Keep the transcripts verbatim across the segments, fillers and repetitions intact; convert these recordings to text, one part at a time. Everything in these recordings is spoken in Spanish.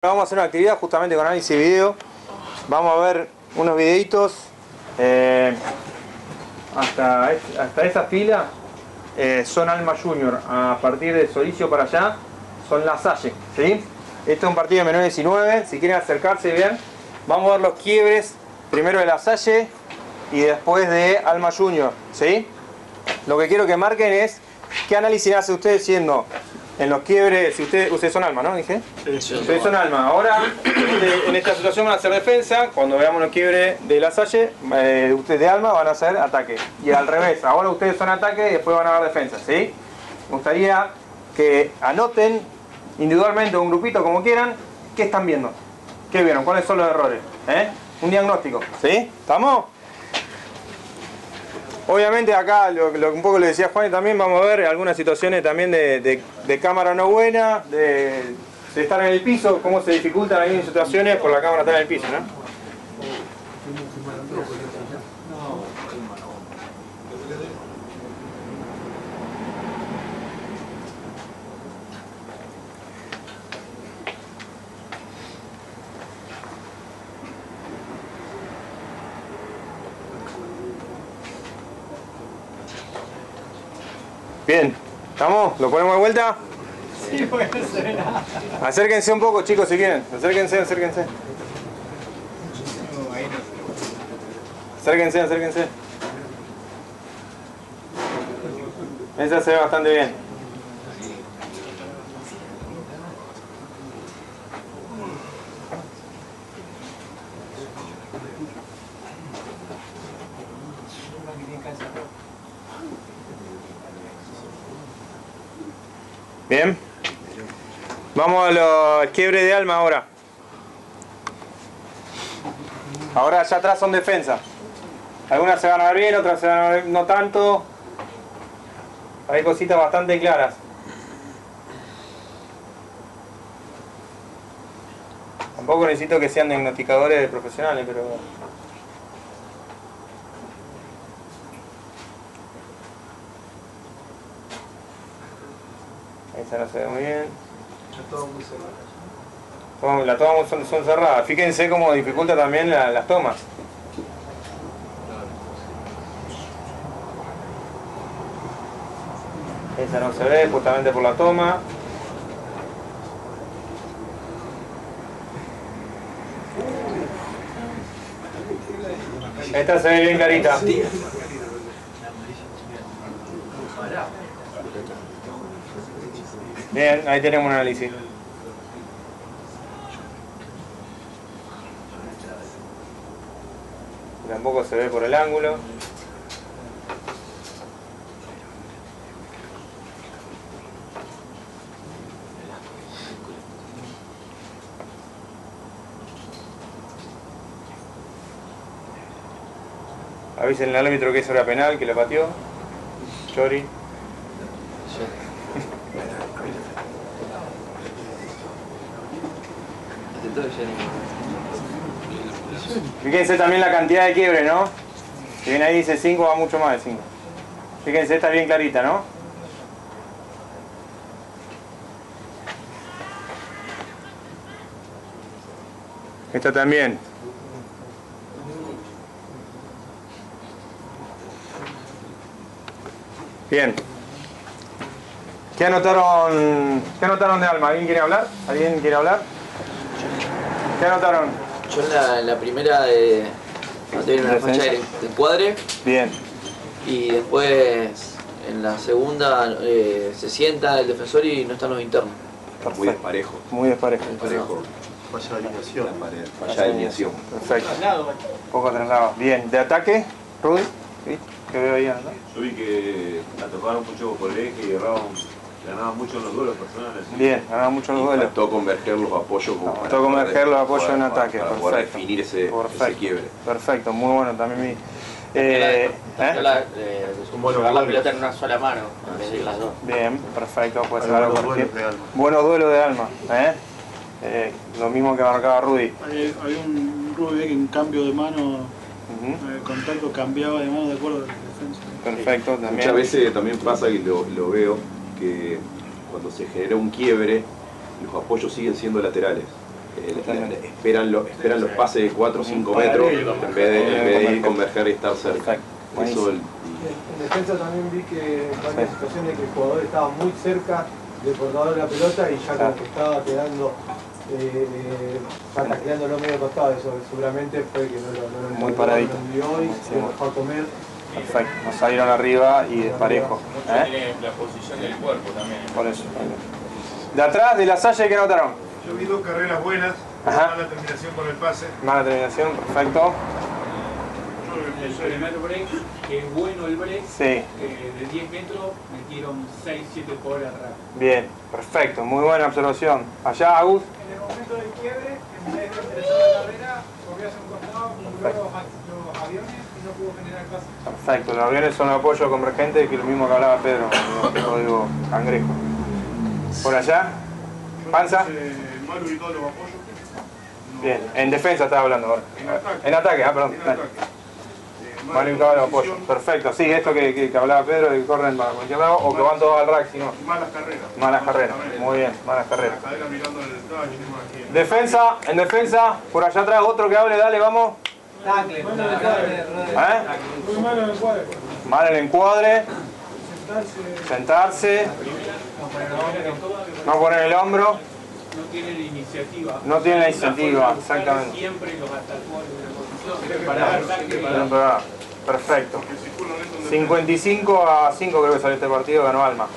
Vamos a hacer una actividad justamente con análisis de video. Vamos a ver unos videitos. Eh, hasta, hasta esa fila eh, son Alma Junior. A partir de Solicio para allá son La Salle, ¿sí? Este es un partido de menor diecinueve. Si quieren acercarse bien, vamos a ver los quiebres. Primero de La Salle y después de Alma Junior, ¿sí? Lo que quiero que marquen es qué análisis hace usted siendo en los quiebres. Si ustedes, ustedes son Alma, ¿no? Dije. Sí, sí. Ustedes son Alma. Ahora, en esta situación van a hacer defensa. Cuando veamos los quiebres de La Salle, eh, ustedes de Alma van a hacer ataque. Y al revés, ahora ustedes son ataque y después van a dar defensa, ¿sí? Me gustaría que anoten individualmente o un grupito, como quieran, qué están viendo. ¿Qué vieron? ¿Cuáles son los errores? ¿Eh? Un diagnóstico, ¿sí? ¿Estamos? Obviamente acá, lo, lo, un poco le decía Juan, también vamos a ver algunas situaciones también de, de, de cámara no buena, de, de estar en el piso, cómo se dificultan algunas situaciones por la cámara estar en el piso, ¿no? Bien, ¿estamos? ¿Lo ponemos de vuelta? Sí, porque no se ve nada. Acérquense un poco, chicos, si quieren. Acérquense, acérquense. Acérquense, acérquense. Esa se ve bastante bien. Bien. Vamos a los quiebres de Alma ahora. Ahora allá atrás son defensa. Algunas se van a ver bien, otras se van a ver no tanto. Hay cositas bastante claras. Tampoco necesito que sean diagnosticadores profesionales, pero... esa no se ve muy bien. La toma muy cerrada. Las tomas son, son cerradas. Fíjense cómo dificulta también la, las tomas. Esa no se ve justamente por la toma. Esta se ve bien clarita. Bien, ahí tenemos un análisis. Tampoco se ve por el ángulo. Avisen al árbitro que eso era penal, que lo pateó. Chori. Fíjense también la cantidad de quiebre, ¿no? Si bien ahí dice cinco, va mucho más de cinco. Fíjense, está bien clarita, ¿no? Esta también. Bien. ¿Qué anotaron, ¿Qué anotaron de Alma? ¿Alguien quiere hablar? ¿Alguien quiere hablar? ¿Qué anotaron? Yo en la, en la primera de anoté una fecha de encuadre. Bien. Y después en la segunda eh, se sienta el defensor y no están los internos. Perfecto. Muy desparejo. Muy desparejo. Desparejo. Falla de alineación. Falla de alineación. Perfecto. Poco traslado. Bien. ¿De ataque, Rudy? ¿Sí? ¿Qué veo ahí, no? Yo vi que la tocaron mucho por el eje y erraban, ganaban mucho en los duelos personales. Bien, ganaban mucho en los duelos. Faltó converger los apoyos. Como Faltó converger los apoyos en ataque. Para poder definir ese, ese quiebre. Perfecto, muy bueno también mi... Eh, ¿eh? La, eh, llevar la pelota en una sola mano, en vez de las dos. Bien, perfecto, puede ser algo parecido. Buenos duelos de Alma, ¿eh? Eh, lo mismo que marcaba Rudy. Hay, hay un Rudy que en cambio de mano, uh-huh. el contacto cambiaba de mano de acuerdo a la defensa. Perfecto, también. Muchas veces también pasa, y lo, lo veo, que cuando se genera un quiebre, los apoyos siguen siendo laterales. eh, esperan, lo, esperan los pases de cuatro o cinco metros en vez de, en vez de ir converger y estar cerca. Eso el, En defensa también vi que en varias situaciones que el jugador estaba muy cerca del portador de la pelota y ya como que estaba quedando, eh, ya tacleándolo medio costado. Eso seguramente fue que no lo, no lo Muy paradito. no lo envió y se dejó a comer. Perfecto, nos salieron arriba y desparejo. ¿Eh? Tiene la posición del cuerpo también. Por eso. De atrás, de la Salle, ¿qué notaron? Yo vi dos carreras buenas, Ajá. mala terminación con el pase. Mala terminación, perfecto. El primer break, que es bueno el break, Sí, eh, de diez metros metieron seis siete jugadores atrás. bien, perfecto, muy buena observación. Allá, Agus. En el momento del quiebre, en vez de empezar la carrera, corrió hacia un costado, cumplió los, los aviones y no pudo generar el pase. Perfecto, los aviones son apoyo convergente, que es lo mismo que hablaba Pedro, el código cangrejo. Por allá, Panza. Eh, mal ubicado los apoyos. No, Bien, en defensa estaba hablando ahora. En ataque. En ataque, ah, perdón. En ataque. Eh, Mal ubicado los apoyos. posición, Perfecto, sí, esto que, que, que hablaba Pedro, de que corren para cualquier lado o que van todos al rack, si no. Malas carreras. Malas carreras, muy bien, malas carreras. La cadera mirando el detalle, no aquí. Defensa, en defensa, por allá atrás otro que hable, dale, vamos. Tacle, ¿Eh? muy malo en el cuadro. Mal el encuadre, Sentarse, sentarse, no poner el hombro, No tienen iniciativa. no tiene la iniciativa, exactamente. Siempre los atacó en una posición. Preparar, Bien parado. Perfecto. cincuenta y cinco a cinco creo que salió este partido, ganó Alma.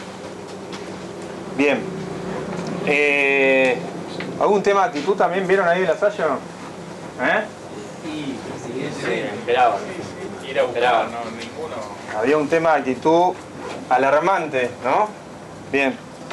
Bien. Eh, ¿Algún tema de actitud también vieron ahí en la Salle o no? ¿Eh? Y sí, esperaba. Ir a buscar, no, ninguno. Había un tema de actitud alarmante, ¿no? Bien.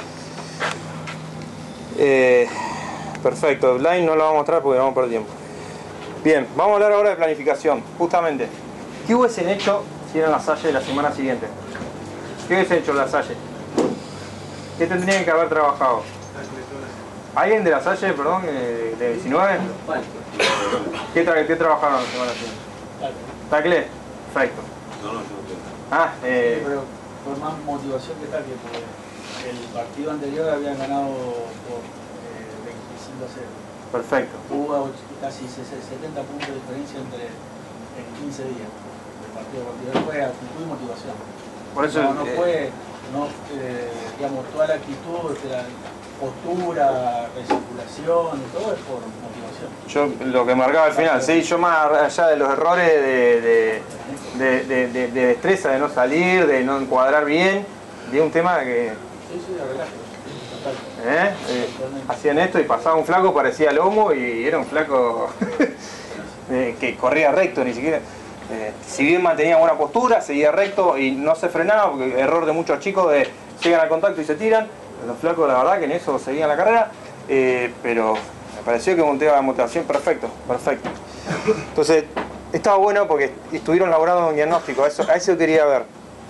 Eh, perfecto, el line no lo vamos a mostrar porque vamos a perder tiempo. Bien, vamos a hablar ahora de planificación, justamente. ¿Qué hubiesen hecho si eran la Salle de la semana siguiente? ¿Qué hubiesen hecho la Salle? ¿Qué tendrían que haber trabajado? ¿Alguien de la Salle, perdón, de diecinueve? ¿Qué, tra ¿Qué trabajaron la semana siguiente? ¿Tacle? Perfecto. No, no, yo no tengo. Ah, eh, Pero fue más motivación que tal, que porque el partido anterior habían ganado por eh, veinticinco a cero. perfecto. Hubo casi setenta puntos de diferencia entre en quince días. El partido partido fue actitud y motivación. Por eso, no, no eh, fue, no, eh, digamos, toda la actitud, la postura, recirculación y todo es por motivación. yo lo que marcaba al final, sí, yo más allá de los errores de, de, de, de, de, de destreza, de no salir, de no encuadrar bien, de un tema que Sí, sí, de relajo. Total. ¿eh? Eh, hacían esto y pasaba un flaco, parecía lomo y era un flaco eh, que corría recto, ni siquiera. Eh, si bien mantenía buena postura, seguía recto y no se frenaba, porque error de muchos chicos de llegan al contacto y se tiran. Los flacos, la verdad, que en eso seguían la carrera, eh, pero me pareció que un tema de motivación perfecto, perfecto. Entonces, estaba bueno porque estuvieron elaborando un diagnóstico, a eso, a eso quería ver.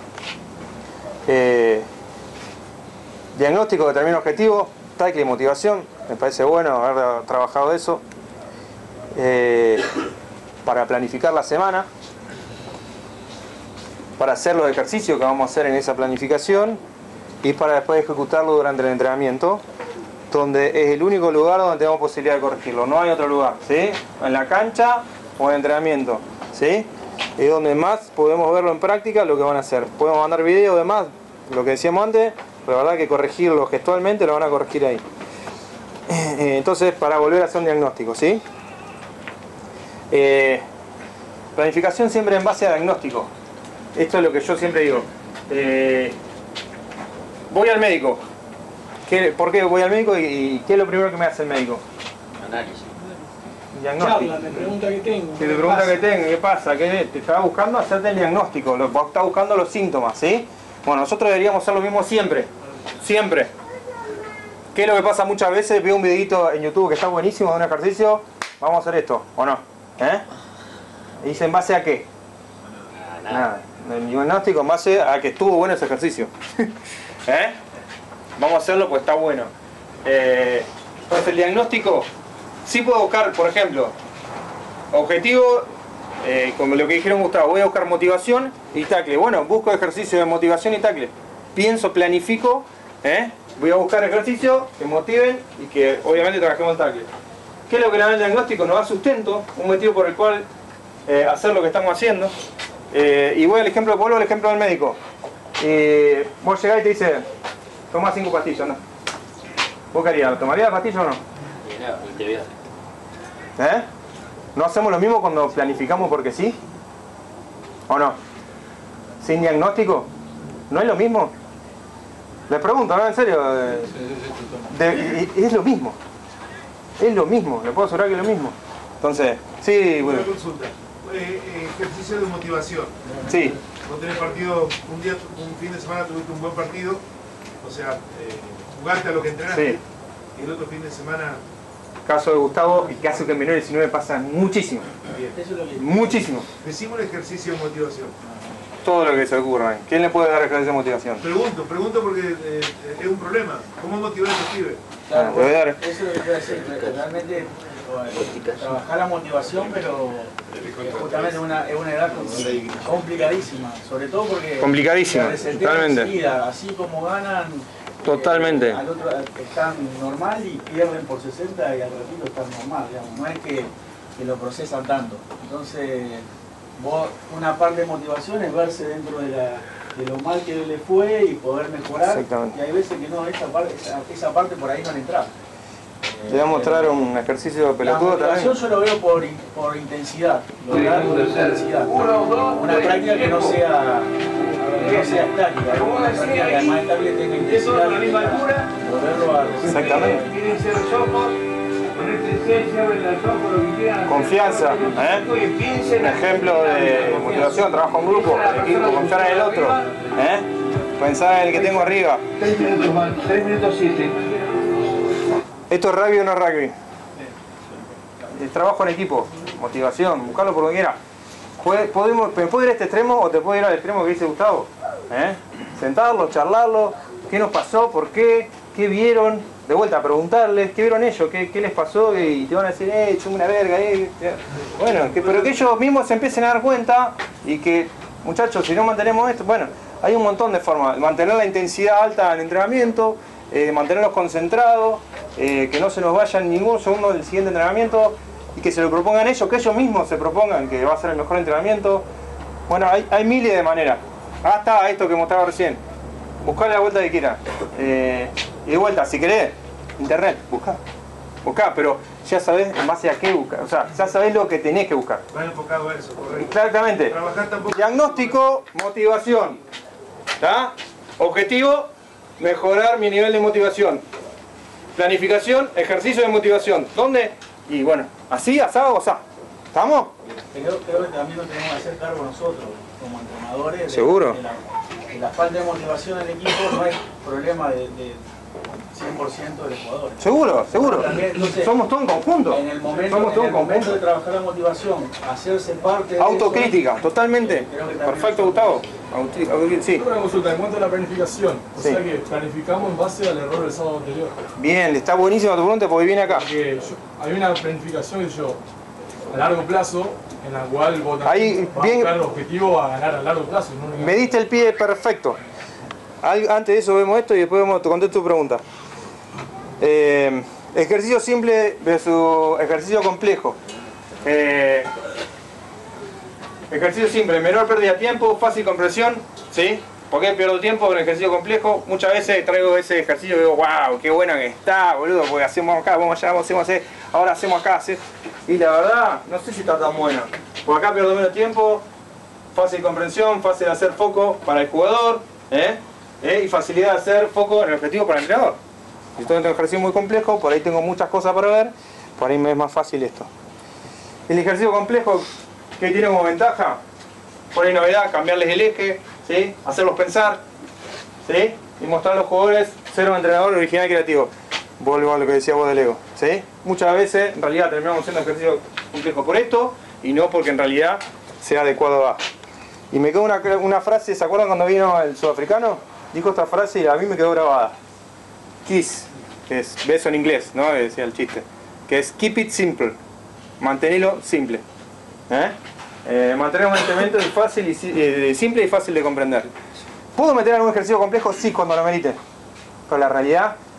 Eh, diagnóstico, determina objetivo, tackle y motivación, me parece bueno haber trabajado eso. Eh, para planificar la semana, para hacer los ejercicios que vamos a hacer en esa planificación y para después ejecutarlo durante el entrenamiento, donde es el único lugar donde tenemos posibilidad de corregirlo, no hay otro lugar, ¿sí? En la cancha o en el entrenamiento, ¿sí? Es donde más podemos verlo en práctica lo que van a hacer. Podemos mandar videos, demás, lo que decíamos antes, pero la verdad que corregirlo gestualmente lo van a corregir ahí. Entonces, para volver a hacer un diagnóstico, ¿sí? Eh, planificación siempre en base a diagnóstico. Esto es lo que yo siempre digo. Eh, voy al médico. ¿Qué, ¿Por qué voy al médico y, y qué es lo primero que me hace el médico? Análisis. Diagnóstico. charla, me pregunta qué tengo. Si te pregunta qué tengo, qué pasa, qué te está buscando hacerte el diagnóstico, lo, está buscando los síntomas, ¿sí? Bueno, nosotros deberíamos hacer lo mismo siempre. Siempre. ¿Qué es lo que pasa muchas veces? Veo un videito en YouTube que está buenísimo de un ejercicio. Vamos a hacer esto, ¿o no? ¿Eh? ¿Y dice en base a qué? Nada. El diagnóstico en base a que estuvo bueno ese ejercicio. ¿Eh? Vamos a hacerlo pues está bueno. Eh, entonces el diagnóstico sí puedo buscar, por ejemplo, objetivo, eh, como lo que dijeron Gustavo, voy a buscar motivación y tackle. Bueno, busco ejercicio de motivación y tackle. Pienso, planifico, ¿eh? Voy a buscar ejercicios que motiven y que obviamente trabajemos el tackle. ¿Qué es lo que le da el diagnóstico? Nos da sustento, un motivo por el cual eh, hacer lo que estamos haciendo. Eh, y voy al ejemplo, vuelvo al ejemplo del médico. Y vos llegás y te dice, toma cinco pastillas, ¿no? ¿Vos qué harías? ¿Tomarías la pastilla o no? ¿Eh? ¿No hacemos lo mismo cuando planificamos porque sí? ¿O no? ¿Sin diagnóstico? ¿No es lo mismo? Les pregunto, ¿no? En serio. De, de, es lo mismo. Es lo mismo, le puedo asegurar que es lo mismo. Entonces, sí, bueno. Una consulta. Eh, eh, ejercicio de motivación. Sí. Vos tenés partido, un día, un fin de semana tuviste un buen partido, o sea, eh, jugaste a lo que entrenaste, Sí. y el otro fin de semana... Caso de Gustavo y caso que en menor diecinueve pasa muchísimo. Bien. Eso es lo que... Muchísimo. Decimos el ejercicio de motivación. Todo lo que se ocurra. ¿Quién le puede dar ejercicio de motivación? Pregunto, pregunto porque eh, es un problema. ¿Cómo motivar a los pibes? Claro, Ah, te voy a dar. eso es lo que quiero decir. Realmente eh, trabajar la motivación, pero eh, justamente una, es una edad complicadísima. Sobre todo porque Complicadísima, la resetean totalmente. enseguida, así como ganan. Totalmente. Eh, al otro están normal y pierden por sesenta y al ratito están normal. Digamos. No es que, que lo procesan tanto. Entonces, vos, una parte de motivación es verse dentro de, la, de lo mal que le fue y poder mejorar. Exactamente. Y hay veces que no, esa parte, esa, esa parte por ahí no le entra. Le voy a mostrar un ejercicio de pelotudo La motivación también. yo lo veo por, por intensidad, lograr por intensidad. Una práctica que no sea, que no sea estática, una práctica que además estable tenga intensidad, volverlo a... Exactamente. Confianza, ¿eh? Un ejemplo de motivación, trabajo en grupo, en equipo, confiar en el otro, ¿eh? Pensar en el que tengo arriba. tres minutos más, tres minutos siete. ¿Esto es rugby o no es rugby? El trabajo en equipo, motivación, buscarlo por donde quiera. Podemos, ¿me puedo ir a este extremo o te puedo ir al extremo que dice Gustavo? ¿Eh? Sentarlo, charlarlo, qué nos pasó, por qué, qué vieron, de vuelta, preguntarles, qué vieron ellos, qué, qué les pasó y te van a decir, eh, son una verga, eh. Bueno, que, pero que ellos mismos se empiecen a dar cuenta y que, muchachos, si no mantenemos esto, bueno, hay un montón de formas, mantener la intensidad alta en el entrenamiento, eh, mantenerlos concentrados, eh, que no se nos vayan ningún segundo del siguiente entrenamiento y que se lo propongan ellos, que ellos mismos se propongan que va a ser el mejor entrenamiento. Bueno, hay, hay miles de maneras. Hasta esto que mostraba recién. Buscar la vuelta que quieras. Eh, y de vuelta, si querés, internet, buscá. Buscá, pero ya sabés en base a qué buscar. O sea, ya sabés lo que tenés que buscar. Va enfocado a eso, correcto. Exactamente. Trabajar tampoco... Diagnóstico, motivación. ¿Está? Objetivo, mejorar mi nivel de motivación. Planificación, ejercicio de motivación. ¿Dónde? Y bueno, así, asado o asá. ¿Estamos? Creo, creo que también nos tenemos que hacer cargo nosotros, como entrenadores. De, ¿Seguro? De la, de la falta de motivación del equipo no es problema de, de cien por ciento de los jugadores. Seguro, seguro. También, entonces, somos todo un conjunto. En el momento, somos todo en el un momento de conjunto. trabajar la motivación, hacerse parte de Autocrítica, eso, totalmente. creo que también Perfecto, nosotros- Gustavo. Auti- auti- sí. Una consulta, en cuanto a la planificación, o Sí. sea que planificamos en base al error del sábado anterior. Bien, está buenísimo tu pregunta porque viene acá. Porque yo- hay una planificación que yo, a largo plazo, en la cual vos Ahí, también vas a bien- buscar el objetivo a ganar a largo plazo. ¿No? Me diste el pie perfecto. Al- Antes de eso vemos esto y después vemos, te contesto tu pregunta. Eh, ejercicio simple versus ejercicio complejo. Eh, ejercicio simple, menor pérdida de tiempo, fácil compresión, ¿sí? ¿Por qué pierdo tiempo en ejercicio complejo? Muchas veces traigo ese ejercicio y digo, wow, qué buena que está, boludo, porque hacemos acá, vamos allá, hacemos así, ahora hacemos acá, así. Y la verdad, no sé si está tan buena. Por acá pierdo menos tiempo, fácil comprensión, fácil de hacer foco para el jugador, ¿eh? ¿Eh? Y facilidad de hacer foco en el objetivo para el entrenador. Si estoy en un ejercicio muy complejo, por ahí tengo muchas cosas para ver, por ahí me es más fácil esto. El ejercicio complejo, ¿qué tiene como ventaja? Por ahí novedad, cambiarles el eje, ¿sí? Hacerlos pensar, ¿sí? Y mostrar a los jugadores ser un entrenador original y creativo. Vuelvo a lo que decía vos del ego, ¿sí? Muchas veces en realidad terminamos haciendo ejercicio complejo por esto y no porque en realidad sea adecuado a. Y me quedó una, una frase, ¿se acuerdan cuando vino el sudafricano? Dijo esta frase y a mí me quedó grabada. Kiss, que es beso en inglés, ¿no? Decía el chiste. Que es keep it simple. Mantenelo simple. ¿Eh? Eh, mantener un entrenamiento fácil y, eh, simple y fácil de comprender. ¿Puedo meter algún ejercicio complejo? Sí, cuando lo merite. Pero la realidad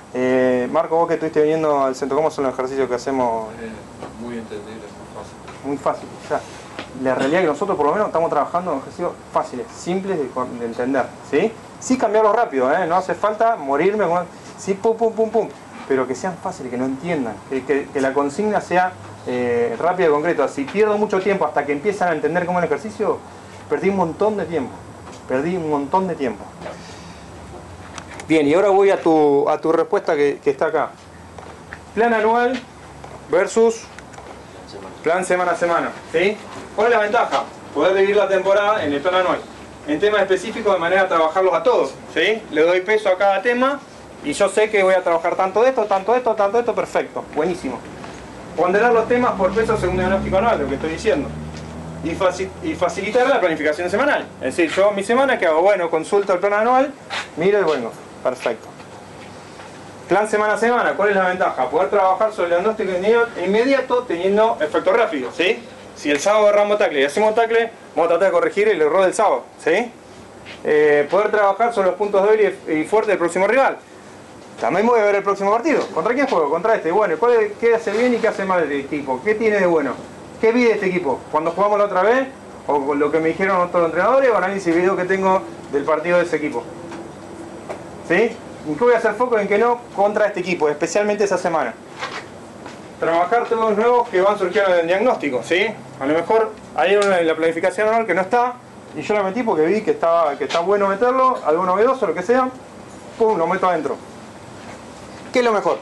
Eh, Marco, vos que estuviste viniendo al centro, ¿cómo son los ejercicios que hacemos? Eh, muy entendible, muy fácil. Muy fácil. O sea, la realidad es que nosotros por lo menos estamos trabajando en ejercicios fáciles, simples de, de entender, ¿sí? Sí cambiarlo rápido, ¿eh? No hace falta morirme con... Sí, pum, pum, pum, pum. Pero que sean fáciles, que no entiendan. Que, que, que la consigna sea eh, rápida y concreta. Si pierdo mucho tiempo hasta que empiezan a entender cómo es el ejercicio, perdí un montón de tiempo. Perdí un montón de tiempo. Bien, y ahora voy a tu, a tu respuesta que, que está acá. Plan anual versus plan semana a semana, ¿sí? ¿Cuál es la ventaja? Poder dividir la temporada en el plan anual. En temas específicos de manera de trabajarlos a todos, ¿sí? Le doy peso a cada tema y yo sé que voy a trabajar tanto de esto, tanto de esto, tanto de esto, perfecto, buenísimo. Ponderar los temas por peso según el diagnóstico anual, lo que estoy diciendo. Y, faci y facilitar la planificación semanal. Es decir, yo mi semana, ¿qué hago? Bueno, consulto el plan anual, miro y bueno, perfecto. Plan semana a semana, ¿cuál es la ventaja? Poder trabajar sobre el diagnóstico inmediato teniendo efecto rápido, ¿sí? Si el sábado agarramos tackle y hacemos tackle, vamos a tratar de corregir el error del sábado, ¿sí? Eh, poder trabajar sobre los puntos débiles y fuertes del próximo rival. También voy a ver el próximo partido. ¿Contra quién juego? Contra este. Bueno, ¿cuál es, ¿qué hace bien y qué hace mal el equipo? ¿Qué tiene de bueno? ¿Qué vi de este equipo? Cuando jugamos la otra vez, o con lo que me dijeron otros entrenadores, o análisis video que tengo del partido de ese equipo. ¿Sí? ¿En qué voy a hacer foco? En que no contra este equipo, especialmente esa semana. Trabajar todos los nuevos que van surgiendo en el diagnóstico, ¿sí? A lo mejor hay uno en la planificación anual que no está, y yo lo metí porque vi que está, que está bueno meterlo, algo novedoso, lo que sea, pum, lo meto adentro. ¿Qué es lo mejor?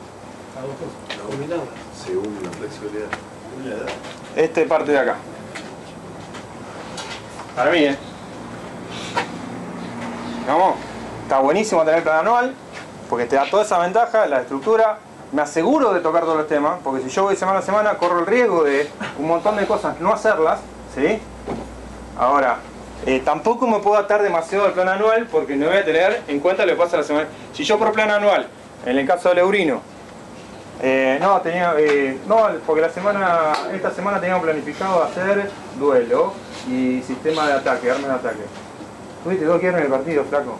Según la flexibilidad. Este parte de acá. Para mí, ¿eh? Vamos. Está buenísimo tener plan anual, porque te da toda esa ventaja, la estructura. Me aseguro de tocar todos los temas, porque si yo voy semana a semana, corro el riesgo de un montón de cosas no hacerlas, ¿sí? Ahora, eh, tampoco me puedo atar demasiado al plan anual, porque no voy a tener en cuenta lo que pasa la semana. Si yo por plan anual, en el caso del Eurino, eh, no, tenía, eh, no, porque la semana, esta semana teníamos planificado hacer duelo y sistema de ataque, arma de ataque. Tuviste dos quiebres en el partido, flaco.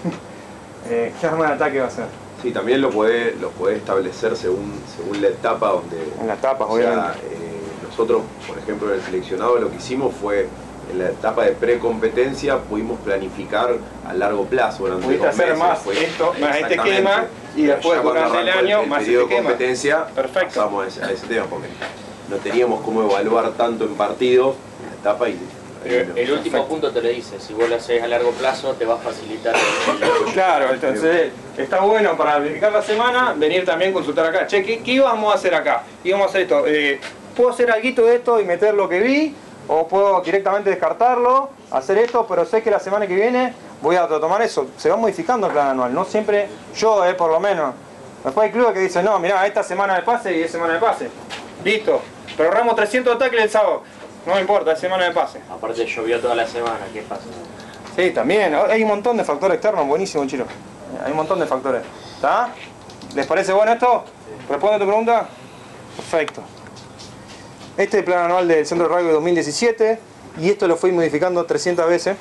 eh, ¿Qué arma de ataque va a ser? Sí, también lo puede, lo puede establecer según, según la etapa donde... En la etapa, o sea, obviamente. Eh, nosotros, por ejemplo, en el seleccionado lo que hicimos fue, en la etapa de precompetencia, pudimos planificar a largo plazo. Durante Pudiste dos hacer meses, más fue, esto, más este esquema, y después ya cuando durante el arrancó año, el, más el periodo este de esquema. competencia, Perfecto. pasamos a ese, a ese tema, porque no teníamos cómo evaluar tanto en partido la etapa y... Pero el último Perfecto. punto te lo dice, si vos lo haces a largo plazo te va a facilitar el... Claro, entonces está bueno para planificar la semana, venir también a consultar acá. Che, ¿qué, qué íbamos a hacer acá? Íbamos a hacer esto. Eh, ¿Puedo hacer algo de esto y meter lo que vi? ¿O puedo directamente descartarlo, hacer esto, pero sé que la semana que viene voy a tomar eso? Se va modificando el plan anual, no siempre yo, eh, por lo menos. Después hay clubes que dicen, no, mirá, esta semana de pase y es semana de pase. Listo, pero ahorramos trescientos tackles el sábado. No me importa, es semana de pase. Aparte llovió toda la semana, ¿qué pasa? Sí, también. Hay un montón de factores externos. Buenísimo, Chiro. Hay un montón de factores. ¿Está? ¿Les parece bueno esto? ¿Responde a tu pregunta? Perfecto. Este es el plan anual del Centro de Rugby dos mil diecisiete. Y esto lo fui modificando trescientas veces.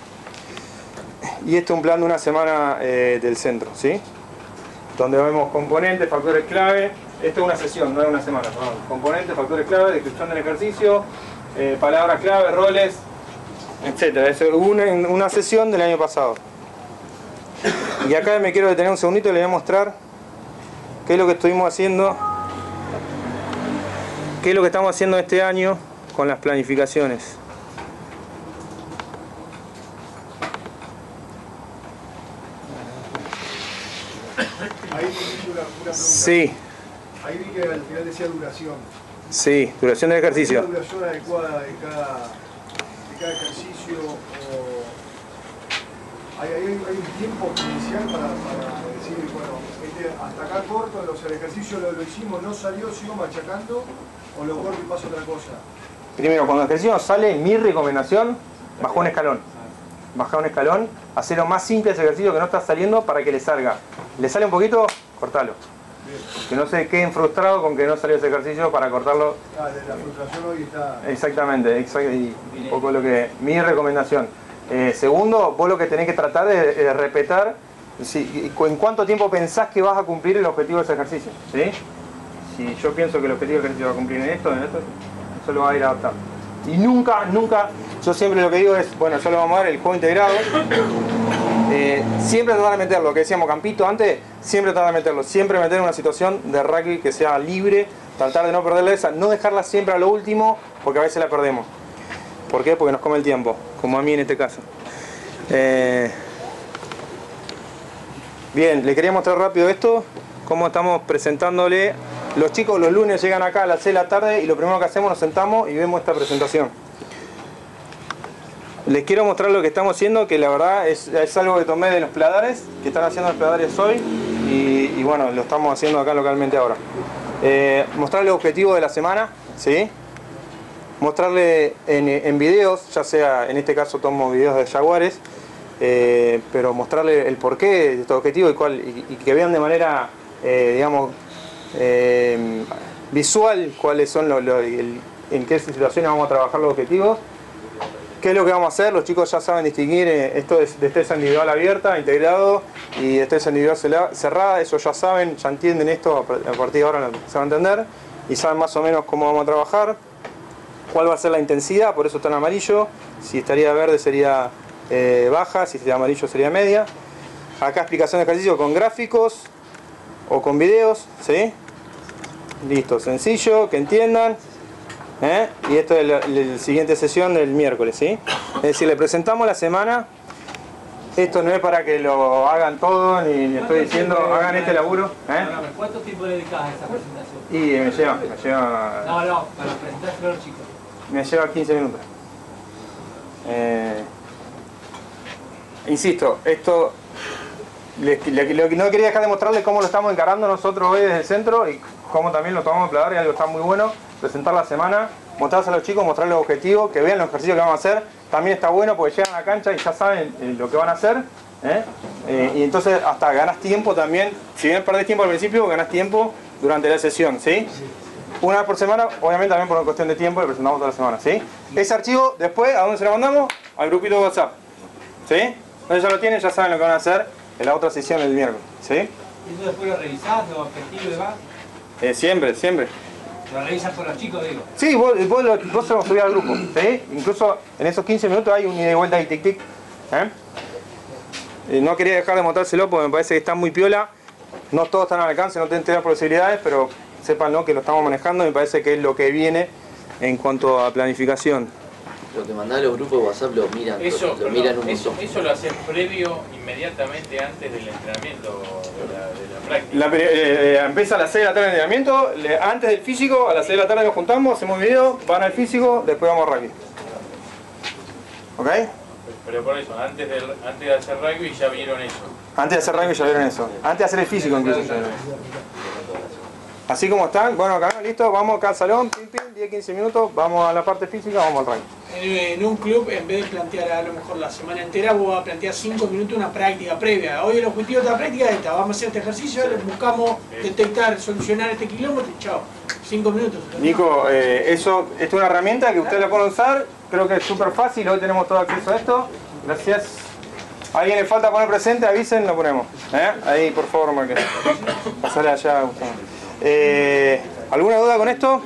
Y este es un plan de una semana eh, del centro, ¿sí? Donde vemos componentes, factores clave. Esto es una sesión, no es una semana. Perdón. Componentes, factores clave, descripción del ejercicio. Eh, palabras clave, roles, etcétera. Es una, una sesión del año pasado. Y acá me quiero detener un segundito y les voy a mostrar qué es lo que estuvimos haciendo, qué es lo que estamos haciendo este año con las planificaciones. Ahí una, una pregunta. Sí. Ahí vi que al final decía duración. Sí, duración del ejercicio. ¿Cuál es la duración adecuada de cada, de cada ejercicio? O ¿hay, hay, hay un tiempo inicial para, para decir, bueno, este, hasta acá corto, o sea, el ejercicio lo, lo hicimos, no salió, sigo machacando, o lo corto y paso a otra cosa? Primero, cuando el ejercicio sale, mi recomendación, bajar un escalón. Bajar un escalón, hacerlo más simple ese ejercicio que no está saliendo para que le salga. ¿Le sale un poquito? Cortalo. Que no se queden frustrados con que no salió ese ejercicio para cortarlo. Ah, de la frustración hoy está... Exactamente, exact y un poco lo que... Mi recomendación. Eh, segundo, vos lo que tenés que tratar es de respetar si, ¿en cuánto tiempo pensás que vas a cumplir el objetivo de ese ejercicio? ¿Sí? Si yo pienso que el objetivo del ejercicio va a cumplir en esto, en esto, eso lo va a ir adaptando. Y nunca, nunca, yo siempre lo que digo es, bueno, yo le vamos a dar el juego integrado. Eh, siempre tratar de meterlo, lo que decíamos Campito antes, siempre tratar de meterlo, siempre meter en una situación de rugby que sea libre, tratar de no perderla esa, no dejarla siempre a lo último, porque a veces la perdemos. ¿Por qué? Porque nos come el tiempo, como a mí en este caso. Eh, bien, le quería mostrar rápido esto, cómo estamos presentándole. Los chicos los lunes llegan acá a las seis de la tarde y lo primero que hacemos nos sentamos y vemos esta presentación. Les quiero mostrar lo que estamos haciendo, que la verdad es, es algo que tomé de los pladares, que están haciendo los pladares hoy, y, y bueno, lo estamos haciendo acá localmente ahora. Eh, mostrarle el objetivo de la semana, ¿sí? Mostrarle en, en videos, ya sea, en este caso tomo videos de Jaguares, eh, pero mostrarle el porqué de este objetivo y, cuál, y, y que vean de manera, eh, digamos, eh, visual cuáles son los, los, el, en qué situaciones vamos a trabajar los objetivos. ¿Qué es lo que vamos a hacer? Los chicos ya saben distinguir eh, esto de destreza individual abierta, integrado, y destreza individual cerrada. Eso ya saben, ya entienden esto, a partir de ahora se va a entender. Y saben más o menos cómo vamos a trabajar. Cuál va a ser la intensidad, por eso está en amarillo. Si estaría verde sería eh, baja, si estaría amarillo sería media. Acá explicación de ejercicio con gráficos o con videos, ¿sí? Listo, sencillo, que entiendan. ¿Eh? Y esto es la, la siguiente sesión del miércoles, ¿sí? Es decir, le presentamos la semana. Esto no es para que lo hagan todo, ni les estoy diciendo, hagan este laburo. ¿Eh? ¿Cuánto tiempo dedicás a esa presentación? Y me lleva, me lleva... No, no, para presentárselo a los chicos. Me lleva quince minutos. Eh, insisto, esto... Les, le, le, no quería dejar de mostrarles cómo lo estamos encarando nosotros hoy desde el centro y cómo también lo tomamos en Pladar, y algo está muy bueno. Presentar la semana, mostrarse a los chicos, mostrarles los objetivos, que vean los ejercicios que vamos a hacer. También está bueno porque llegan a la cancha y ya saben eh, lo que van a hacer. ¿eh? Eh, y entonces hasta ganas tiempo también. Si bien perdés tiempo al principio, ganas tiempo durante la sesión, ¿sí? Una vez por semana, obviamente también por una cuestión de tiempo, lo presentamos toda la semana, ¿sí? Ese archivo, después, ¿a dónde se lo mandamos? Al grupito de WhatsApp, ¿sí? Entonces ya lo tienen, ya saben lo que van a hacer en la otra sesión el miércoles, ¿sí? ¿Y eso después lo revisás, los objetivos y demás? Eh, siempre, siempre. ¿Lo revisas con los chicos, digo? Sí, vos, vos, lo, vos se lo subís al grupo, ¿sí? Incluso en esos quince minutos hay un ida y vuelta y tic tic. ¿eh? Eh, no quería dejar de mostrárselo porque me parece que está muy piola. No todos están al alcance, no tienen todas las posibilidades, pero sepan, ¿no?, que lo estamos manejando y me parece que es lo que viene en cuanto a planificación. Lo que mandás a los grupos de WhatsApp lo miran, Eso, lo, lo perdón, miran un eso, montón. eso lo haces previo, inmediatamente antes del entrenamiento, de la, de la práctica. La, eh, eh, empieza a las seis de la tarde el entrenamiento, le, antes del físico, a las seis de la tarde nos juntamos, hacemos video, van al físico, después vamos a rugby. ¿Ok? Pero por eso, antes de, antes de hacer rugby ya vieron eso. Antes de hacer rugby ya vieron eso. Antes de hacer el físico incluso ya vieron eso. Así como están, bueno, acá listo, vamos acá al salón, pim, pim, diez a quince minutos, vamos a la parte física, vamos al rugby. En, en un club, en vez de plantear a lo mejor la semana entera, vos vas a plantear cinco minutos una práctica previa. Hoy el objetivo de la práctica es esta, vamos a hacer este ejercicio, buscamos detectar, solucionar este kilómetro y chao. cinco minutos. Nico, eh, eso esto es una herramienta que ustedes la pueden usar, creo que es súper fácil, hoy tenemos todo acceso a esto. Gracias. ¿A alguien le falta poner presente? Avisen, lo ponemos. ¿Eh? Ahí, por favor, Marque. Pasale allá, Gustavo. Eh, ¿Alguna duda con esto?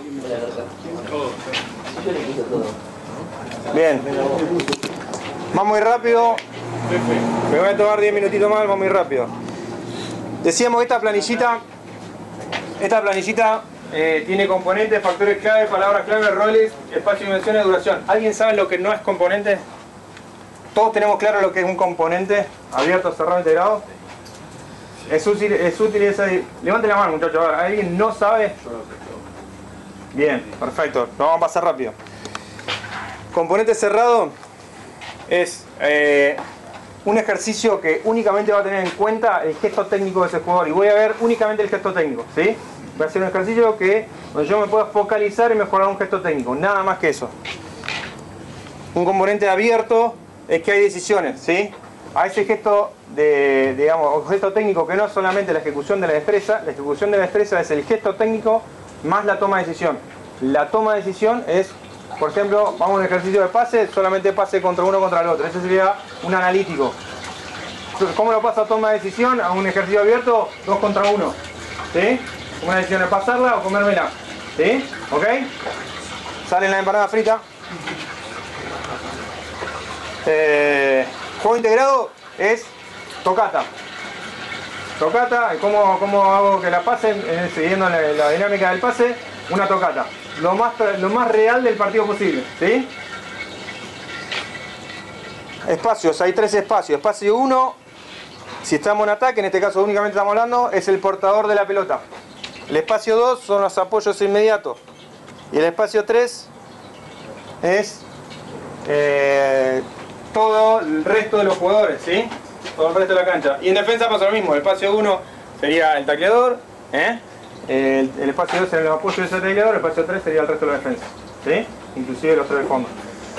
Bien. Vamos muy rápido. Me voy a tomar diez minutitos más, vamos muy rápido. Decíamos que esta planillita, esta planillita eh, tiene componentes, factores clave, palabras clave, roles, espacio, dimensiones, duración. ¿Alguien sabe lo que no es componente? ¿Todos tenemos claro lo que es un componente? Abierto, cerrado, integrado. Es útil, es útil esa... Levante la mano, muchachos. A ver, ¿alguien no sabe? Bien, perfecto. Lo vamos a pasar rápido. Componente cerrado es eh, un ejercicio que únicamente va a tener en cuenta el gesto técnico de ese jugador. Y voy a ver únicamente el gesto técnico, ¿sí? Voy a hacer un ejercicio que donde yo me pueda focalizar y mejorar un gesto técnico. Nada más que eso. Un componente abierto es que hay decisiones, ¿sí? A ese gesto de, digamos, gesto técnico que no es solamente la ejecución de la destreza, la ejecución de la destreza es el gesto técnico más la toma de decisión. La toma de decisión es, por ejemplo, vamos a un ejercicio de pase, solamente pase contra uno contra el otro. Ese sería un analítico. ¿Cómo lo pasa a toma de decisión a un ejercicio abierto? Dos contra uno. ¿Sí? Una decisión es pasarla o comérmela. ¿Sí? ¿Ok? Sale la empanada frita. Eh, juego integrado es tocata. Tocata, ¿cómo, cómo hago que la pasen? Eh, siguiendo la, la dinámica del pase, una tocata. Lo más, lo más real del partido posible. ¿Sí? Espacios, hay tres espacios. Espacio uno, si estamos en ataque, en este caso únicamente estamos hablando, es el portador de la pelota. El espacio dos son los apoyos inmediatos. Y el espacio tres es eh, todo el resto de los jugadores, ¿sí? Todo el resto de la cancha. Y en defensa pasa lo mismo. El espacio uno sería el tacleador, ¿eh? el, el espacio dos serían los apoyos de ese tacleador, el espacio tres sería el resto de la defensa, ¿sí? Inclusive los tres de fondo.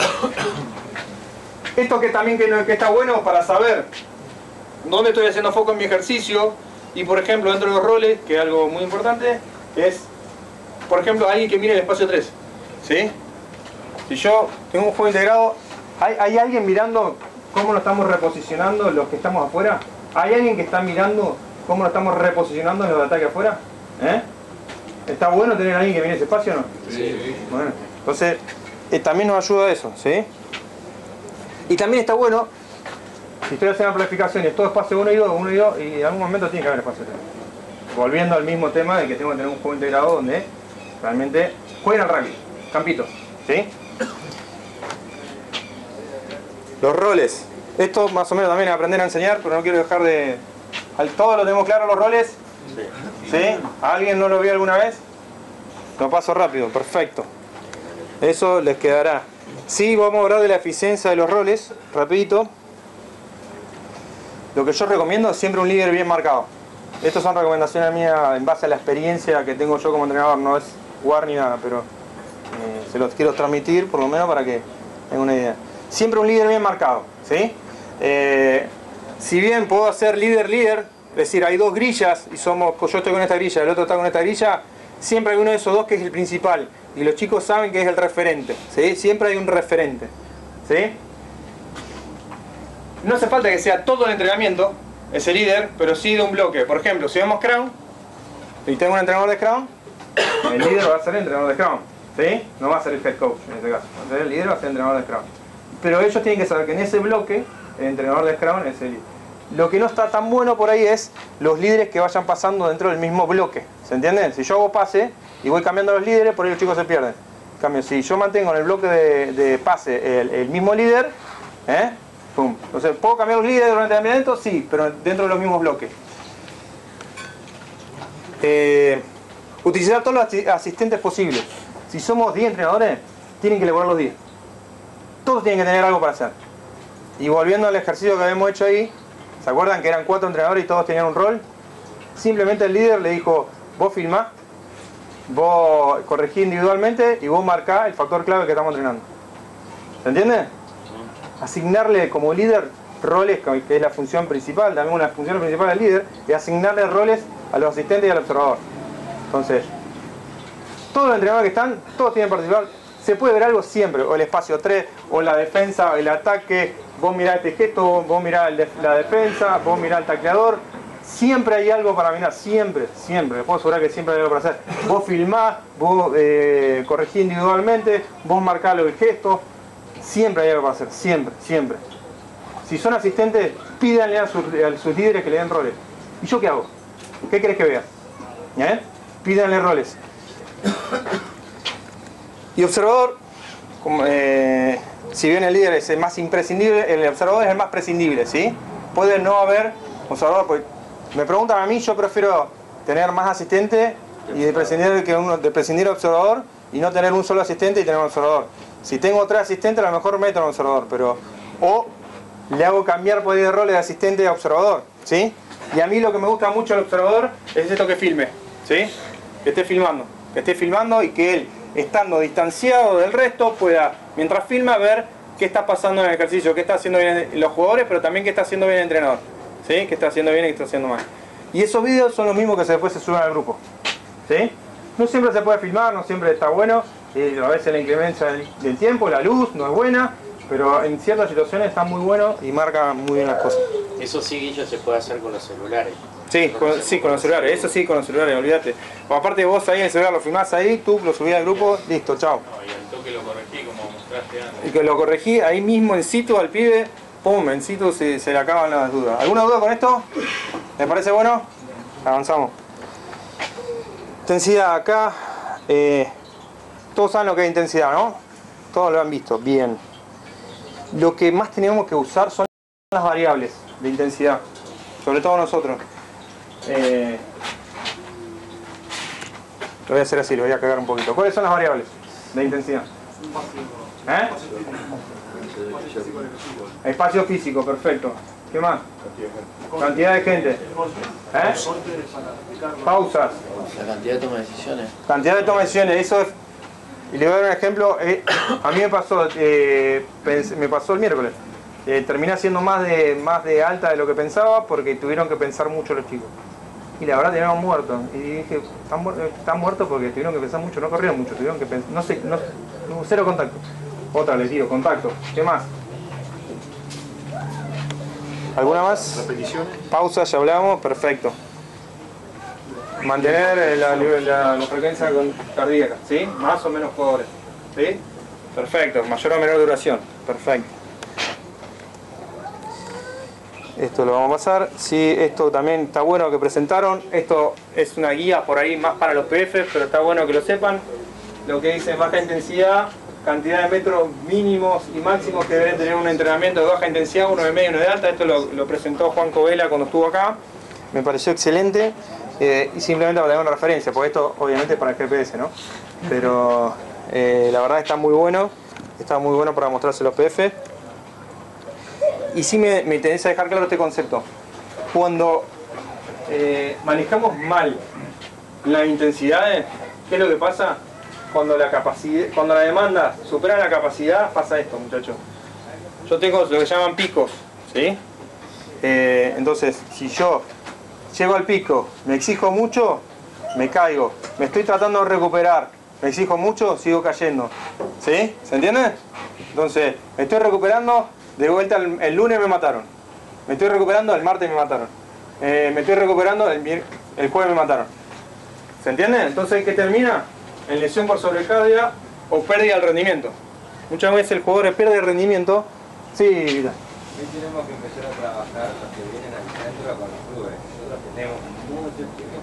Esto que también que, que está bueno para saber dónde estoy haciendo foco en mi ejercicio y por ejemplo dentro de los roles, que es algo muy importante, es por ejemplo alguien que mire el espacio tres, ¿sí? Si yo tengo un juego integrado, ¿hay, ¿hay alguien mirando cómo lo estamos reposicionando los que estamos afuera? ¿Hay alguien que está mirando cómo lo estamos reposicionando en los de ataque afuera? ¿Eh? ¿Está bueno tener a alguien que mire ese espacio o no? Sí. Bueno, entonces eh, también nos ayuda a eso, ¿sí? Y también está bueno, si estoy haciendo una planificación y es todo espacio uno y dos, uno y dos, y en algún momento tiene que haber espacio tres. Volviendo al mismo tema de que tengo que tener un juego integrado donde realmente jueguen al rugby, campito, ¿sí? Los roles. Esto más o menos también es aprender a enseñar, pero no quiero dejar de... ¿Todos lo tenemos claro los roles? Sí. ¿Sí? ¿Alguien no lo vio alguna vez? Lo paso rápido, perfecto. Eso les quedará. Sí, vamos a hablar de la eficiencia de los roles, rapidito. Lo que yo recomiendo es siempre un líder bien marcado. Estas son recomendaciones mías en base a la experiencia que tengo yo como entrenador, no es jugar ni nada, pero eh, se los quiero transmitir por lo menos para que tengan una idea. Siempre un líder bien marcado, ¿sí? Eh, si bien puedo hacer líder-líder, es decir, hay dos grillas y somos, yo estoy con esta grilla, el otro está con esta grilla, siempre hay uno de esos dos que es el principal. Y los chicos saben que es el referente, ¿sí? Siempre hay un referente, ¿sí? No hace falta que sea todo el entrenamiento ese líder, pero sí de un bloque. Por ejemplo, si vemos Scrum y tengo un entrenador de Scrum, el líder va a ser el entrenador de Scrum, ¿sí? No va a ser el head coach en este caso. Entonces el líder va a ser el entrenador de Scrum. Pero ellos tienen que saber que en ese bloque el entrenador de Scrum es el líder. Lo que no está tan bueno por ahí es los líderes que vayan pasando dentro del mismo bloque, ¿se entiende? Si yo hago pase y voy cambiando los líderes, por ahí los chicos se pierden. En cambio, si yo mantengo en el bloque de, de pase el, el mismo líder, ¿eh? Pum. Entonces, ¿puedo cambiar los líderes durante el entrenamiento? Sí, pero dentro de los mismos bloques. Eh, utilizar todos los asistentes posibles. Si somos diez entrenadores, tienen que elaborar los diez. Todos tienen que tener algo para hacer. Y volviendo al ejercicio que habíamos hecho ahí, ¿se acuerdan que eran cuatro entrenadores y todos tenían un rol? Simplemente el líder le dijo, vos filmá, vos corregí individualmente y vos marcá el factor clave que estamos entrenando. ¿Se entiende? Asignarle como líder roles, que es la función principal, también una función principal del líder, es asignarle roles a los asistentes y al observador. Entonces, todos los entrenadores que están, todos tienen que participar. Se puede ver algo siempre, o el espacio tres, o la defensa, o el ataque, vos mirá este gesto, vos mirá el de, la defensa, vos mirá el tacleador. Siempre hay algo para mirar, siempre, siempre. Les puedo asegurar que siempre hay algo para hacer. Vos filmás, vos eh, corregís individualmente, vos marcás el gesto. Siempre hay algo para hacer, siempre, siempre. Si son asistentes, pídanle a sus, a sus líderes que le den roles. ¿Y yo qué hago? ¿Qué querés que vea? ¿Eh? Pídanle roles. Y observador, como, eh, si bien el líder es el más imprescindible, el observador es el más prescindible, ¿sí? Puede no haber observador, pues me preguntan a mí, yo prefiero tener más asistentes y de prescindir, que uno, de prescindir observador y no tener un solo asistente y tener un observador. Si tengo tres asistentes, a lo mejor meto un observador, pero o le hago cambiar por ahí de roles de asistente a observador, ¿sí? Y a mí lo que me gusta mucho del observador es esto que filme, ¿sí? Que esté filmando, que esté filmando y que él, estando distanciado del resto, pueda, mientras filma, ver qué está pasando en el ejercicio, qué está haciendo bien los jugadores, pero también qué está haciendo bien el entrenador, ¿sí? Qué está haciendo bien y qué está haciendo mal. Y esos videos son los mismos que después se suben al grupo, ¿sí? No siempre se puede filmar, no siempre está bueno, y a veces la inclemencia del, del tiempo, la luz no es buena, pero en ciertas situaciones está muy bueno y marca muy bien las cosas. Eso sí, Guillo, se puede hacer con los celulares. Sí, con, sí, con los celulares, eso sí, con los celulares, olvídate. O aparte vos ahí en el celular lo filmás ahí, tú lo subís al grupo, listo, chao. No, y al toque lo corregí como mostraste antes. Y que lo corregí ahí mismo en situ al pibe, pum, en situ se, se le acaban las dudas. ¿Alguna duda con esto? ¿Les parece bueno? Avanzamos. Intensidad acá, eh, todos saben lo que es intensidad, ¿no? Todos lo han visto, bien. Lo que más tenemos que usar son las variables de intensidad, sobre todo nosotros. Eh, lo voy a hacer así, lo voy a cagar un poquito. ¿Cuáles son las variables de intensidad? ¿Eh? Espacio físico, perfecto. ¿Qué más? Cantidad de gente. ¿Eh? Pausas. La cantidad de toma de decisiones. Cantidad de toma de decisiones, eso es. Y le voy a dar un ejemplo. Eh, a mí me pasó, eh, pensé, me pasó el miércoles. Eh, terminé siendo más de, más de alta de lo que pensaba porque tuvieron que pensar mucho los chicos. Y la verdad teníamos muertos. Y dije, están, mu están muertos porque tuvieron que pensar mucho, no corrieron mucho, tuvieron que pensar, no sé, no, no, cero contacto. Otra les digo, contacto. ¿Qué más? ¿Alguna más? Repeticiones. Pausa, ya hablamos, perfecto. Mantener la, la, la frecuencia cardíaca, ¿sí? Más o menos jugadores, ¿sí? Perfecto, mayor o menor duración, perfecto. Esto lo vamos a pasar. Sí, esto también está bueno que presentaron. Esto es una guía por ahí más para los P F, pero está bueno que lo sepan. Lo que dice baja intensidad, cantidad de metros mínimos y máximos que deben tener un entrenamiento de baja intensidad, uno de media y uno de alta. Esto lo, lo presentó Juan Covela cuando estuvo acá. Me pareció excelente. Eh, y simplemente para tener una referencia, porque esto obviamente es para el G P S, ¿no? Pero eh, la verdad está muy bueno. Está muy bueno para mostrarse los P F. Y sí me, me interesa dejar claro este concepto. Cuando eh, manejamos mal las intensidades, ¿qué es lo que pasa? Cuando la capacidad, cuando la demanda supera la capacidad, pasa esto, muchachos. Yo tengo lo que llaman picos, ¿sí? Eh, entonces, si yo llego al pico, me exijo mucho, me caigo. Me estoy tratando de recuperar, me exijo mucho, sigo cayendo. ¿Sí? ¿Se entiende? Entonces, me estoy recuperando. De vuelta el, el lunes me mataron. Me estoy recuperando, el martes me mataron. Eh, me estoy recuperando, el, el jueves me mataron. ¿Se entiende? Entonces, ¿qué termina? En lesión por sobrecarga o pérdida del rendimiento. Muchas veces el jugador pierde el rendimiento. Sí, Vita. Hoy tenemos que empezar a trabajar los que vienen al centro con los clubes. Nosotros tenemos muchos chicos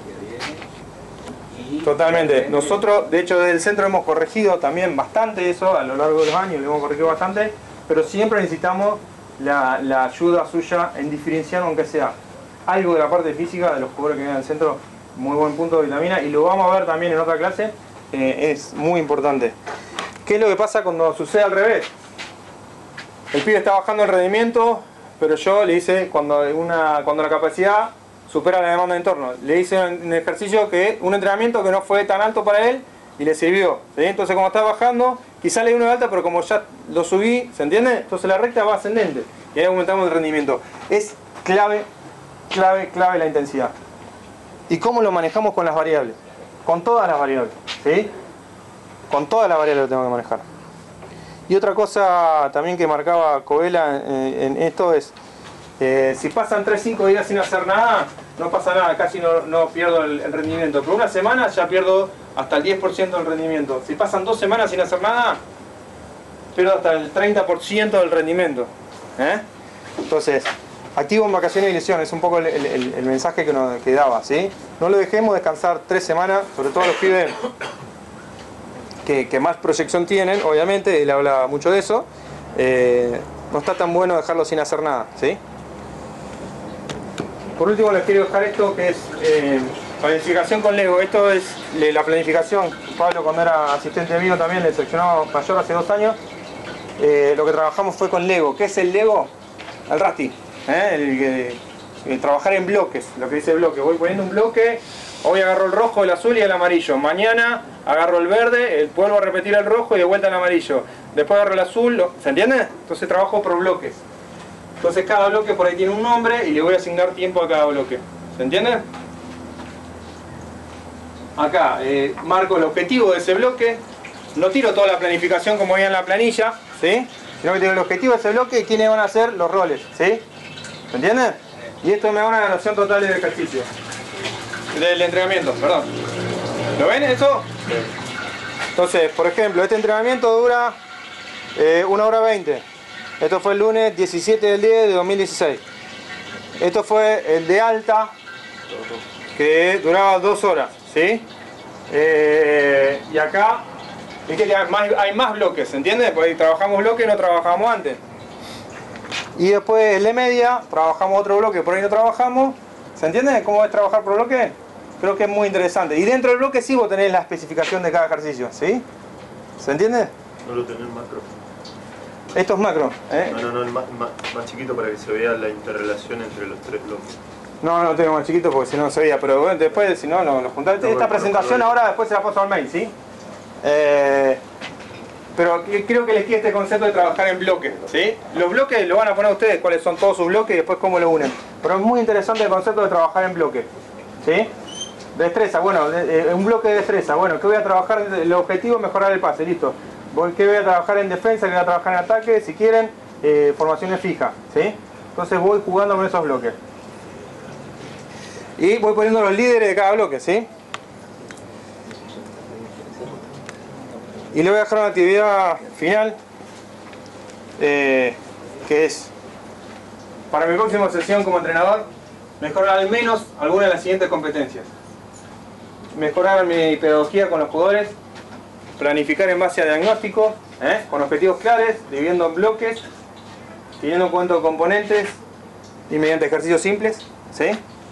que vienen. Y totalmente. Nosotros, de hecho, desde el centro hemos corregido también bastante eso a lo largo de los años, lo hemos corregido bastante. Pero siempre necesitamos la, la ayuda suya en diferenciar, aunque sea algo de la parte física de los jugadores que vienen al centro. Muy buen punto de vitamina y lo vamos a ver también en otra clase. Eh, es muy importante. ¿Qué es lo que pasa cuando sucede al revés? El pibe está bajando el rendimiento, pero yo le hice cuando, una, cuando la capacidad supera la demanda de entorno. Le hice un ejercicio, que un entrenamiento que no fue tan alto para él y le sirvió, ¿sí? Entonces, como está bajando, quizá le di uno de alta, pero como ya lo subí, ¿se entiende? Entonces la recta va ascendente y ahí aumentamos el rendimiento. Es clave, clave, clave la intensidad. ¿Y cómo lo manejamos con las variables? Con todas las variables, ¿sí? Con todas las variables lo tengo que manejar. Y otra cosa también que marcaba Covela en, en esto es, eh, si pasan tres cinco días sin hacer nada, no pasa nada, casi no, no pierdo el, el rendimiento. Pero una semana ya pierdo hasta el diez por ciento del rendimiento. Si pasan dos semanas sin hacer nada, pierdo hasta el treinta por ciento del rendimiento. ¿Eh? Entonces, activo en vacaciones y lesiones, es un poco el, el, el mensaje que nos que daba, ¿sí? No lo dejemos descansar tres semanas, sobre todo los pibes que, que más proyección tienen, obviamente, él habla mucho de eso. Eh, no está tan bueno dejarlo sin hacer nada, ¿sí? Por último les quiero dejar esto que es eh, planificación con Lego. Esto es la planificación. Pablo, cuando era asistente mío también, el seccionado mayor hace dos años, eh, lo que trabajamos fue con Lego. ¿Qué es el Lego? El Rasti. ¿eh? El, el, el trabajar en bloques, lo que dice bloque. Voy poniendo un bloque, hoy agarro el rojo, el azul y el amarillo. Mañana agarro el verde, el, vuelvo a repetir el rojo y de vuelta el amarillo. Después agarro el azul, lo, ¿se entiende? Entonces trabajo por bloques. Entonces cada bloque por ahí tiene un nombre y le voy a asignar tiempo a cada bloque. ¿Se entiende? Acá eh, marco el objetivo de ese bloque. No tiro toda la planificación como veía en la planilla, ¿sí? sino que tiene el objetivo de ese bloque y quiénes van a hacer los roles, ¿sí? ¿Se entiende? Y esto me da una noción total del ejercicio. Del entrenamiento, perdón. ¿Lo ven eso? Entonces, por ejemplo, este entrenamiento dura eh, una hora veinte. Esto fue el lunes diecisiete del diez de dos mil dieciséis. Esto fue el de alta, que duraba dos horas, ¿sí? Eh, y acá, es que hay más, hay más bloques, ¿se entiende? Pues ahí trabajamos bloques, no trabajamos antes. Y después el de media, trabajamos otro bloque, por ahí no trabajamos. ¿Se entiende cómo es trabajar por bloque? Creo que es muy interesante. Y dentro del bloque sí vos tenés la especificación de cada ejercicio, ¿sí? ¿Se entiende? No lo tenés macro. Esto es macro, ¿eh? No, no, no, el más, más, más chiquito para que se vea la interrelación entre los tres bloques. No, no lo tengo más chiquito porque si no no se veía, pero bueno, después si no lo, lo juntás. No, Esta bueno, presentación no, no, ahora después se la paso al mail, ¿sí? Eh, pero creo que les queda este concepto de trabajar en bloques, ¿sí? Los bloques lo van a poner ustedes, cuáles son todos sus bloques y después cómo lo unen. Pero es muy interesante el concepto de trabajar en bloques, ¿sí? Destreza, bueno, de, eh, un bloque de destreza, bueno, ¿qué voy a trabajar? El objetivo es mejorar el pase, listo. ¿Qué voy a trabajar en defensa? ¿Qué voy a trabajar en ataque? Si quieren, eh, formaciones fijas, ¿sí? Entonces voy jugando con esos bloques. Y voy poniendo los líderes de cada bloque, ¿sí? Y le voy a dejar una actividad final, eh, que es, para mi próxima sesión como entrenador, mejorar al menos alguna de las siguientes competencias. Mejorar mi pedagogía con los jugadores, planificar en base a diagnóstico, ¿eh? con objetivos claros, dividiendo en bloques, teniendo en cuenta componentes y mediante ejercicios simples, ¿sí?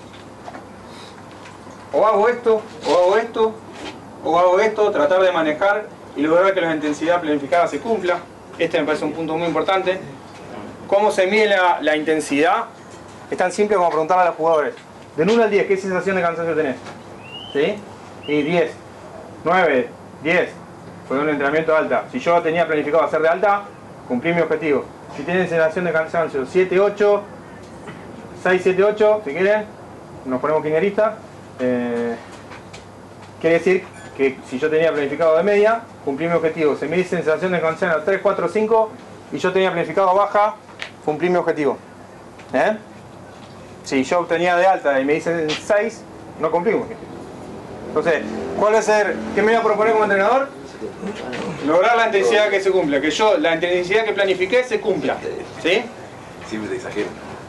O hago esto, o hago esto, o hago esto, tratar de manejar y lograr que la intensidad planificada se cumpla. Este me parece un punto muy importante. ¿Cómo se mide la, la intensidad? Es tan simple como preguntarle a los jugadores. Del uno al diez, ¿qué sensación de cansancio tenés? ¿Sí? Y diez, nueve, diez. Fue un entrenamiento alta. Si yo tenía planificado hacer de alta, cumplí mi objetivo. Si tienen sensación de cansancio siete, ocho, seis, siete, ocho, si quieren, nos ponemos quineristas. Eh, quiere decir que si yo tenía planificado de media, cumplí mi objetivo. Si me dice sensación de cansancio tres, cuatro, cinco y yo tenía planificado baja, cumplí mi objetivo. ¿Eh? Si yo tenía de alta y me dicen seis, no cumplí mi objetivo. Entonces, ¿cuál va a ser? ¿Qué me voy a proponer como entrenador? Lograr la intensidad que se cumpla, que yo, la intensidad que planifiqué se cumpla, ¿sí? Siempre te exagero.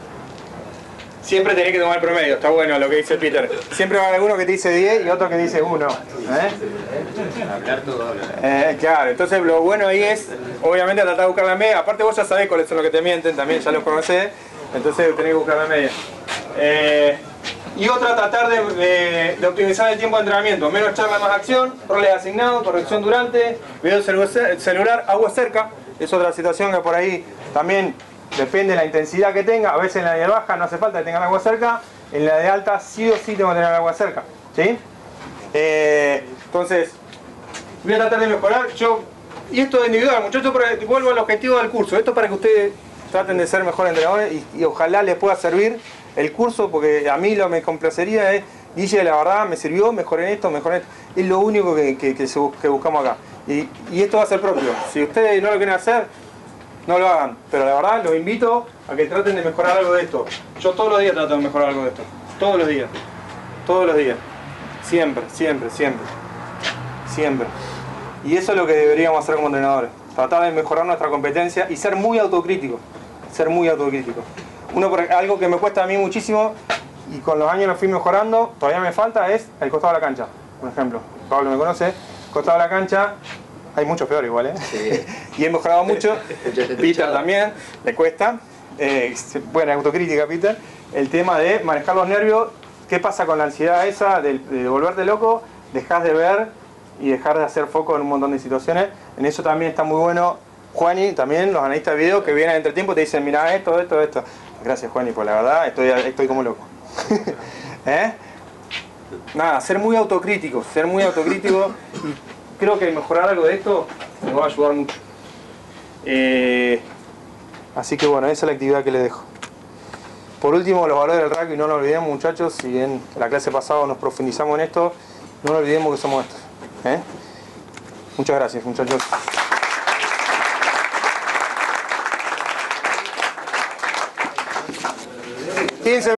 Siempre tenés que tomar el promedio, está bueno lo que dice Peter. Siempre va a haber uno que te dice diez y otro que dice uno. ¿Eh? Hablar todo, hablar. Eh, claro, entonces lo bueno ahí es, obviamente, tratar de buscar la media. Aparte vos ya sabés cuáles son los que te mienten, también ya los conocés, entonces tenés que buscar la media. Eh, y otra, tratar de, de, de optimizar el tiempo de entrenamiento. Menos charla, más acción, roles asignados, corrección durante, video celu- celular, agua cerca. Es otra situación que por ahí también depende de la intensidad que tenga. A veces en la de baja no hace falta que tengan agua cerca. En la de alta sí o sí tengo que tener agua cerca, ¿sí? Eh, entonces, voy a tratar de mejorar. Yo, y esto es individual, muchachos, pero vuelvo al objetivo del curso. Esto para que ustedes traten de ser mejores entrenadores y, y ojalá les pueda servir el curso, porque a mí lo que me complacería es, Guille, la verdad me sirvió, mejoré en esto, mejoré en esto. Es lo único que, que, que, se, que buscamos acá. Y, y esto va a ser propio. Si ustedes no lo quieren hacer, no lo hagan. Pero la verdad los invito a que traten de mejorar algo de esto. Yo todos los días trato de mejorar algo de esto. Todos los días. Todos los días. Siempre, siempre, siempre. Siempre. Y eso es lo que deberíamos hacer como entrenadores. Tratar de mejorar nuestra competencia y ser muy autocríticos. Ser muy autocríticos. Uno, algo que me cuesta a mí muchísimo y con los años lo fui mejorando, todavía me falta, es el costado de la cancha. Por ejemplo, Pablo me conoce, costado de la cancha, hay muchos peores igual, ¿eh? Sí. Y he mejorado mucho. Peter también, le cuesta. Eh, buena autocrítica, Peter. El tema de manejar los nervios. ¿Qué pasa con la ansiedad esa de, de volverte loco? Dejás de ver y dejar de hacer foco en un montón de situaciones. En eso también está muy bueno Juani, también los analistas de video que vienen entre tiempo te dicen, mira esto, esto, esto. Gracias Juani, por la verdad estoy, estoy como loco. ¿Eh? Nada, ser muy autocrítico, ser muy autocrítico y creo que mejorar algo de esto me va a ayudar mucho. Eh, así que bueno, esa es la actividad que les dejo. Por último, los valores del rugby, no nos olvidemos muchachos, si en la clase pasada nos profundizamos en esto, no nos olvidemos que somos estos. ¿Eh? Muchas gracias muchachos. quince